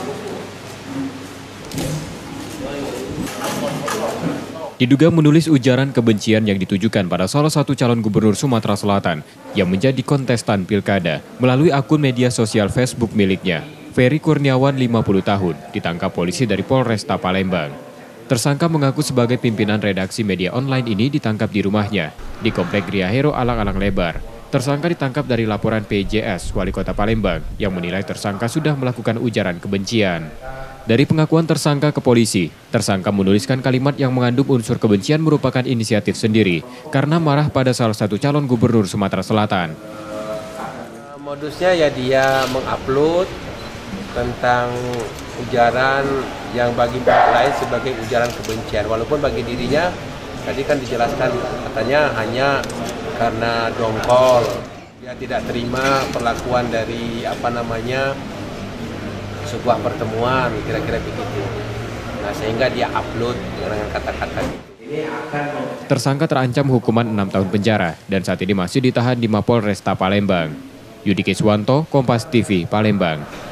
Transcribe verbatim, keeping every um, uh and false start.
Diduga menulis ujaran kebencian yang ditujukan pada salah satu calon gubernur Sumatera Selatan yang menjadi kontestan pilkada melalui akun media sosial Facebook miliknya. Ferry Kurniawan, lima puluh tahun, ditangkap polisi dari Polresta Palembang. Tersangka mengaku sebagai pimpinan redaksi media online ini ditangkap di rumahnya, di Komplek Gria Hero Alang-Alang Lebar. Tersangka ditangkap dari laporan P J S, Wali Kota Palembang, yang menilai tersangka sudah melakukan ujaran kebencian. Dari pengakuan tersangka ke polisi, tersangka menuliskan kalimat yang mengandung unsur kebencian merupakan inisiatif sendiri karena marah pada salah satu calon gubernur Sumatera Selatan. Modusnya ya dia mengupload tentang ujaran yang bagi pihak lain sebagai ujaran kebencian. Walaupun bagi dirinya tadi kan dijelaskan katanya hanya karena dongkol, dia tidak terima perlakuan dari apa namanya sebuah pertemuan, kira-kira begitu. Nah, sehingga dia upload dengan kata-kata itu. Tersangka terancam hukuman enam tahun penjara dan saat ini masih ditahan di Mapol Resta Palembang. Yudi Kiswanto, Kompas T V, Palembang.